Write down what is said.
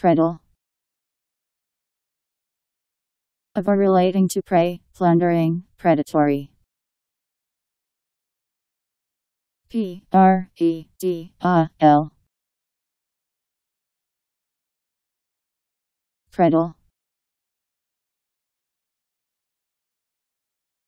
Predel. A verb relating to prey, plundering, predatory. P-R-E-D-A-L. Predel.